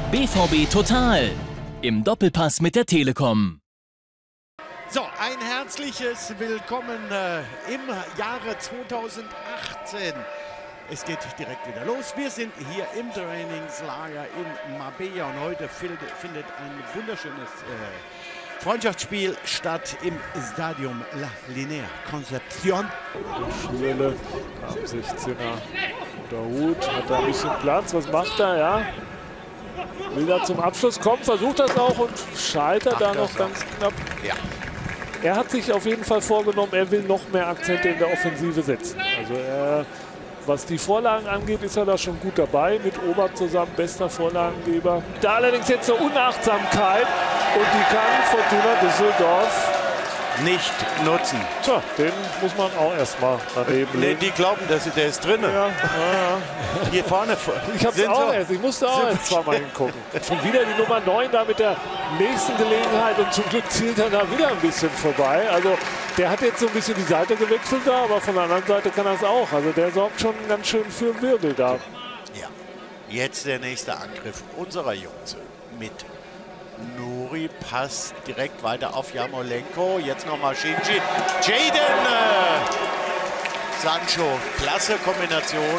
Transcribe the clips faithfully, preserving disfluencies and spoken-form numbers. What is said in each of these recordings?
B V B Total im Doppelpass mit der Telekom. So, ein herzliches Willkommen äh, im Jahre zweitausendachtzehn. Es geht direkt wieder los. Wir sind hier im Trainingslager in Marbella und heute findet ein wunderschönes äh, Freundschaftsspiel statt im Stadium La Linea Concepción. Schürrle am sechzehner. Der Hut hat da ein bisschen Platz. Was macht er? Ja. Will da zum Abschluss kommen, versucht das auch und scheitert Ach, da noch ganz auch. knapp. Ja. Er hat sich auf jeden Fall vorgenommen, er will noch mehr Akzente in der Offensive setzen. Also er, was die Vorlagen angeht, ist er da schon gut dabei. Mit Obert zusammen, bester Vorlagengeber. Da allerdings jetzt zur Unachtsamkeit und die kann Fortuna Düsseldorf nicht nutzen. Tja, den muss man auch erstmal daneben legen. Die glauben, dass der ist drin. Ja, ja, ja. Hier vorne. Ich hab's auch so. erst. Ich musste auch erst zweimal hingucken. Schon wieder die Nummer neun da mit der nächsten Gelegenheit und zum Glück zielt er da wieder ein bisschen vorbei. Also der hat jetzt so ein bisschen die Seite gewechselt da, aber von der anderen Seite kann er es auch. Also der sorgt schon ganz schön für Wirbel da. Ja, jetzt der nächste Angriff unserer Jungs mit Nuri, passt direkt weiter auf Jarmolenko. Jetzt nochmal Shinji. Jaden äh, Sancho. Klasse Kombination.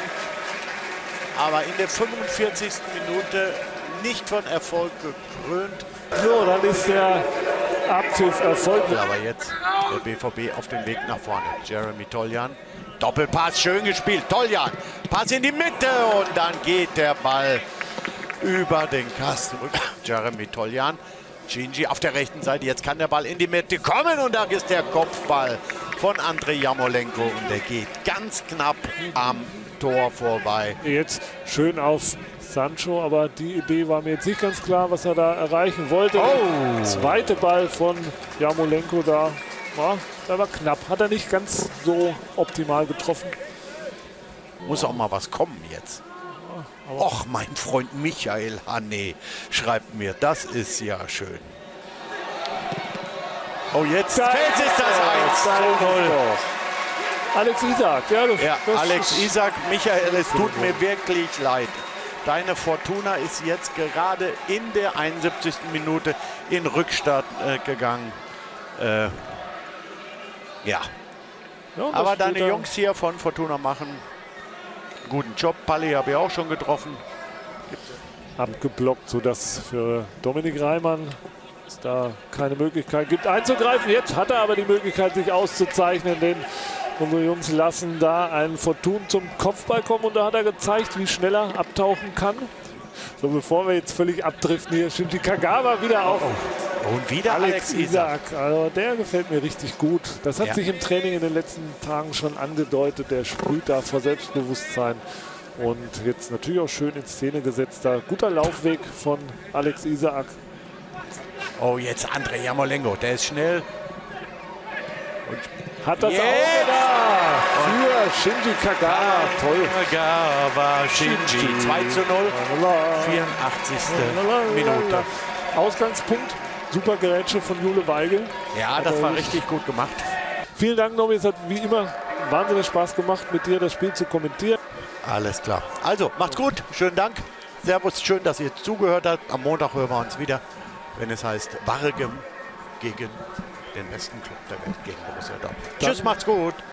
Aber in der fünfundvierzigsten Minute nicht von Erfolg gekrönt. So, dann ist der Abpfiff erfolgreich. Aber jetzt der B V B auf dem Weg nach vorne. Jeremy Toljan. Doppelpass, schön gespielt. Toljan. Pass in die Mitte und dann geht der Ball über den Kasten. Jeremy Toljan. Shinji auf der rechten Seite. Jetzt kann der Ball in die Mitte kommen und da ist der Kopfball von Andrei Jarmolenko und der geht ganz knapp am Tor vorbei. Jetzt schön auf Sancho, aber die Idee war mir jetzt nicht ganz klar, was er da erreichen wollte. Oh. Zweite Ball von Jarmolenko da. Ja, da war knapp. Hat er nicht ganz so optimal getroffen. Muss auch mal was kommen jetzt. Och, mein Freund Michael Hanne schreibt mir, das ist ja schön. Oh, jetzt, jetzt ist das eins zu null. Alex Isak, ja, du, ja Alex Isak, Michael, es tut mir wirklich leid. Deine Fortuna ist jetzt gerade in der einundsiebzigsten Minute in Rückstand äh, gegangen. Äh, ja. ja aber deine Jungs hier von Fortuna machen guten Job. Palli habe ich auch schon getroffen. Abgeblockt, sodass für Dominik Reimann es da keine Möglichkeit gibt einzugreifen. Jetzt hat er aber die Möglichkeit, sich auszuzeichnen, denn unsere Jungs lassen da einen Fortun zum Kopfball kommen und da hat er gezeigt, wie schnell er abtauchen kann. So, bevor wir jetzt völlig abdriften, hier Shinji Kagawa wieder auf. Und wieder Alex, Alex Isak. Isak. Also der gefällt mir richtig gut. Das hat ja. sich im Training in den letzten Tagen schon angedeutet. Der sprüht da vor Selbstbewusstsein. Und jetzt natürlich auch schön in Szene gesetzt. Da guter Laufweg von Alex Isak. Oh, jetzt Andrei Jarmolenko. Der ist schnell. Und hat das auch da für Shinji Kagawa. Toll. Kagawa, Shinji. zwei zu null. vierundachtzigste Minute. Ausgangspunkt. Super Gerätsche von Jule Weigel. Ja, das Aber war richtig gut gemacht. Vielen Dank, Nomi. Es hat wie immer wahnsinnig Spaß gemacht, mit dir das Spiel zu kommentieren. Alles klar. Also, macht's gut. Schönen Dank. Servus. Schön, dass ihr zugehört habt. Am Montag hören wir uns wieder, wenn es heißt Waregem gegen den besten Club der Welt, gegen Borussia Dortmund. Tschüss, macht's gut.